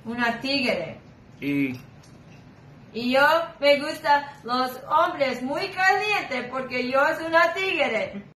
Una tigre. Y Y yo me gustan los hombres muy calientes porque yo soy una tigre.